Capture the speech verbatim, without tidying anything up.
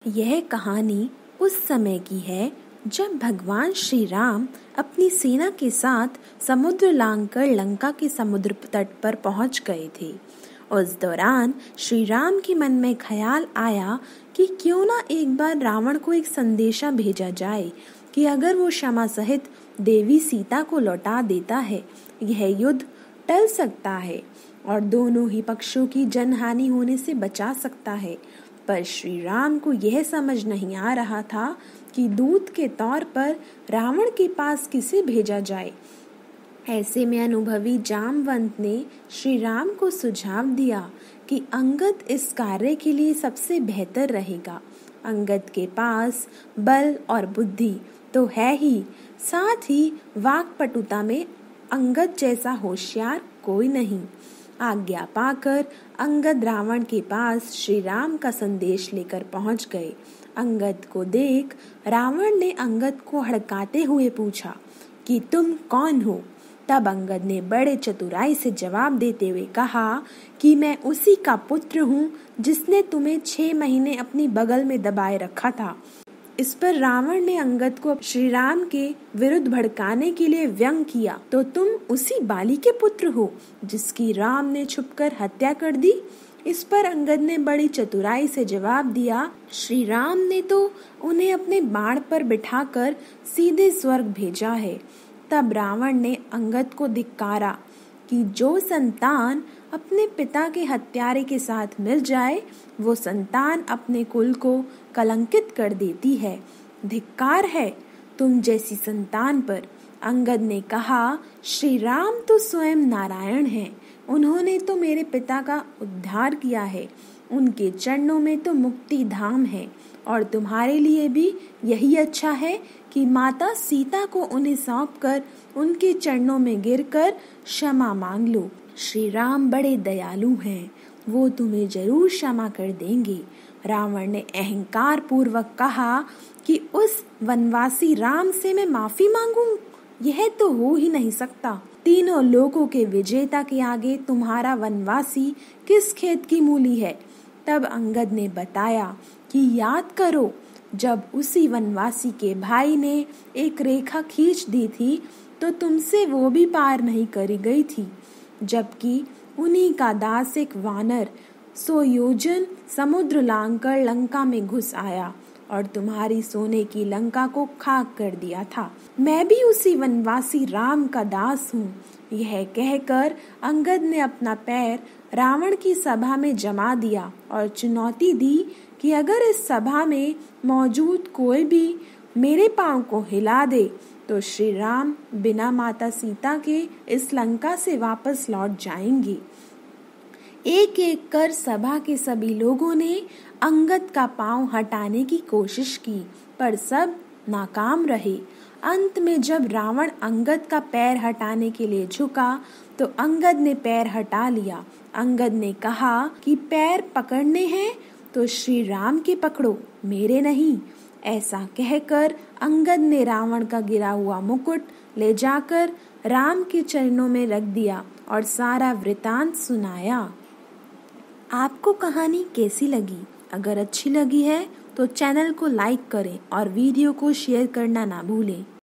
यह कहानी उस समय की है जब भगवान श्री राम अपनी सेना के साथ समुद्र लांघकर लंका के समुद्र तट पर पहुंच गए थे। उस दौरान श्री राम के मन में ख्याल आया कि क्यों ना एक बार रावण को एक संदेशा भेजा जाए कि अगर वो क्षमा सहित देवी सीता को लौटा देता है, यह युद्ध टल सकता है और दोनों ही पक्षों की जनहानि होने से बचा सकता है। पर श्री राम को यह समझ नहीं आ रहा था कि दूत के तौर पर रावण के पास किसे भेजा जाए। ऐसे में अनुभवी जामवंत ने श्री राम को सुझाव दिया कि अंगद इस कार्य के लिए सबसे बेहतर रहेगा। अंगद के पास बल और बुद्धि तो है ही, साथ ही वाक्पटुता में अंगद जैसा होशियार कोई नहीं। आज्ञा पाकर अंगद रावण के पास श्री राम का संदेश लेकर पहुंच गए। अंगद को देख रावण ने अंगद को हड़काते हुए पूछा कि तुम कौन हो। तब अंगद ने बड़े चतुराई से जवाब देते हुए कहा कि मैं उसी का पुत्र हूँ जिसने तुम्हें छह महीने अपनी बगल में दबाए रखा था। इस पर रावण ने अंगद को श्री राम के विरुद्ध भड़काने के लिए व्यंग किया, तो तुम उसी बाली के पुत्र हो जिसकी राम ने छुपकर हत्या कर दी। इस पर अंगद ने बड़ी चतुराई से जवाब दिया, श्री राम ने तो उन्हें अपने बाण पर बिठाकर सीधे स्वर्ग भेजा है। तब रावण ने अंगद को धिक्कारा कि जो संतान अपने पिता के हत्यारे के साथ मिल जाए, वो संतान अपने कुल को कलंकित कर देती है। धिक्कार है तुम जैसी संतान पर। अंगद ने कहा, श्री राम तो स्वयं नारायण हैं। उन्होंने तो मेरे पिता का उद्धार किया है। उनके चरणों में तो मुक्ति धाम है और तुम्हारे लिए भी यही अच्छा है कि माता सीता को उन्हें सौंपकर उनके चरणों में गिरकर क्षमा मांग लो। श्री राम बड़े दयालु हैं, वो तुम्हें जरूर क्षमा कर देंगे। रावण ने अहंकार पूर्वक कहा कि उस वनवासी राम से मैं माफी मांगूं? यह तो हो ही नहीं सकता। तीनों लोकों के विजेता के आगे तुम्हारा वनवासी किस खेत की मूली है। तब अंगद ने बताया कि याद करो, जब उसी वनवासी के भाई ने एक रेखा खींच दी थी तो तुमसे वो भी पार नहीं करी गई थी, जबकि उन्हीं का दास एक वानर सौ योजन समुद्र लांघकर लंका में घुस आया और तुम्हारी सोने की लंका को खाक कर दिया था। मैं भी उसी वनवासी राम का दास हूँ। यह कहकर अंगद ने अपना पैर रावण की सभा में जमा दिया और चुनौती दी कि अगर इस सभा में मौजूद कोई भी मेरे पांव को हिला दे तो श्री राम बिना माता सीता के इस लंका से वापस लौट जाएंगे। एक एक कर सभा के सभी लोगों ने अंगद का पांव हटाने की कोशिश की, पर सब नाकाम रहे। अंत में जब रावण अंगद का पैर हटाने के लिए झुका तो अंगद ने पैर हटा लिया। अंगद ने कहा कि पैर पकड़ने हैं तो श्री राम के पकड़ो, मेरे नहीं। ऐसा कहकर अंगद ने रावण का गिरा हुआ मुकुट ले जाकर राम के चरणों में रख दिया और सारा वृतांत सुनाया। आपको कहानी कैसी लगी? अगर अच्छी लगी है तो चैनल को लाइक करें और वीडियो को शेयर करना ना भूलें।